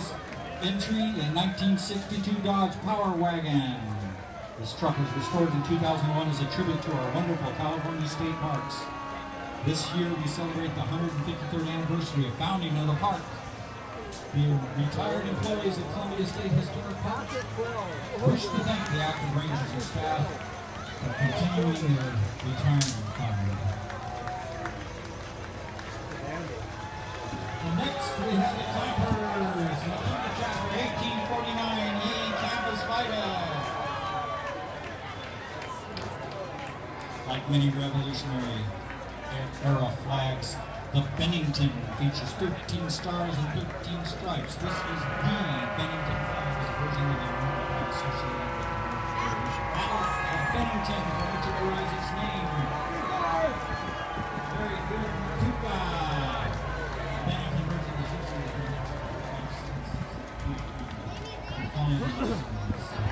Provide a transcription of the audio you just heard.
Series entry, a 1962 Dodge Power Wagon. This truck was restored in 2001 as a tribute to our wonderful California state parks. This year we celebrate the 153rd anniversary of founding of the park. The retired employees at Columbia State Historic Park wish to thank the active rangers and staff for continuing their retirement fund. And next we have the Clampers, Matilda Chapter 1849 E Campus Fighter. Like many revolutionary era flags, the Bennington features 13 stars and 13 stripes. This is the Bennington flag, as version of the American flag associated with the Revolution. Battle of Bennington, from which it derives its name. Very good, Matuka. Bennington version is associated with the